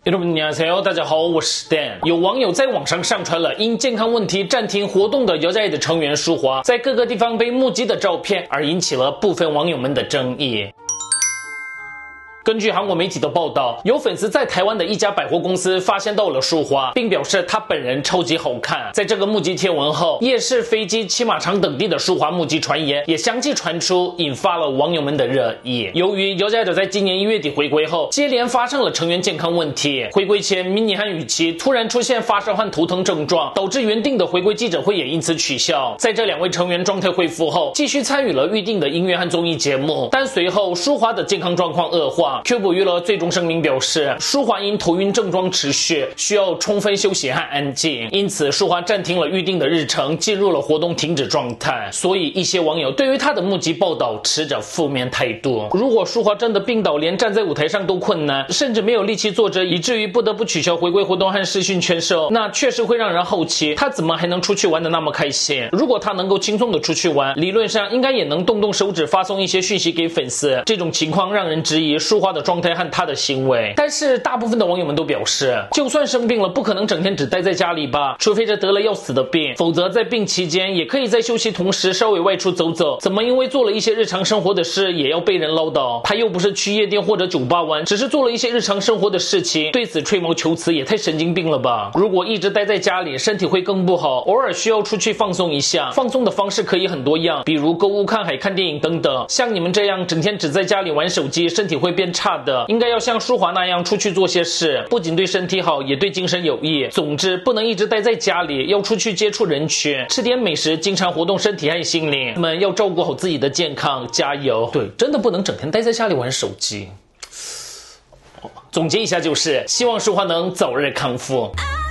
여러분大家好，我是 Dan。有网友在网上上传了因健康问题暂停活动的여자애的成员舒华在各个地方被目击的照片，而引起了部分网友们的争议。根据韩国媒体的报道，有粉丝在台湾的一家百货公司发现到了舒华，并表示她本人超级好看。在这个目击贴文后，夜市、飞机、骑马场等地的舒华目击传言也相继传出，引发了网友们的热议。由于여자애在今年1月底回归后，接连发生了成员健康问题，回归前민니和雨琦突然出现发烧和头疼症状，导致原定的回归记者会也因此取消。在这两位成员状态恢复后，继续参与了预定的音乐和综艺节目，但随后舒华的健康状况恶化。Cube 娱乐最终声明表示，舒华因头晕症状持续，需要充分休息和安静，因此舒华暂停了预定的日程，进入了活动停止状态。所以一些网友对于他的目击报道持着负面态度。如果舒华真的病倒，连站在舞台上都困难，甚至没有力气坐着，以至于不得不取消回归活动和视讯签售，那确实会让人好奇，他怎么还能出去玩得那么开心？如果他能够轻松的出去玩，理论上应该也能动动手指发送一些讯息给粉丝。这种情况让人质疑舒华的状态和他的行为，但是大部分的网友们都表示，就算生病了，不可能整天只待在家里吧，除非这得了要死的病，否则在病期间也可以在休息同时稍微外出走走，怎么因为做了一些日常生活的事也要被人唠叨？他又不是去夜店或者酒吧玩，只是做了一些日常生活的事情，对此吹毛求疵也太神经病了吧？如果一直待在家里，身体会更不好，偶尔需要出去放松一下，放松的方式可以很多样，比如购物、看海、看电影等等。像你们这样整天只在家里玩手机，身体会变差的，应该要像舒华那样出去做些事，不仅对身体好，也对精神有益。总之，不能一直待在家里，要出去接触人群，吃点美食，经常活动身体和心灵。你们要照顾好自己的健康，加油！对，真的不能整天待在家里玩手机。总结一下就是，希望舒华能早日康复。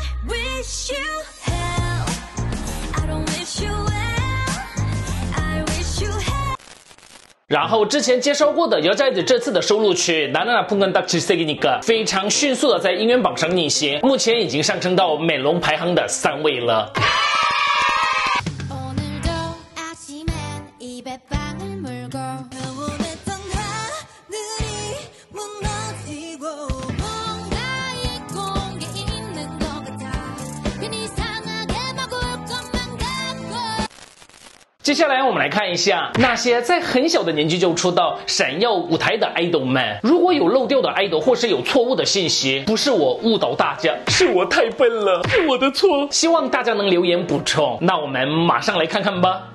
然后之前介绍过的여자애这次的收录曲나나나풍간딱질색이니까非常迅速的在音源榜上逆袭，目前已经上升到美龙排行的3位了。接下来我们来看一下那些在很小的年纪就出道闪耀舞台的 idol 们，如果有漏掉的 idol 或是有错误的信息，不是我误导大家，是我太笨了，是我的错，希望大家能留言补充。那我们马上来看看吧。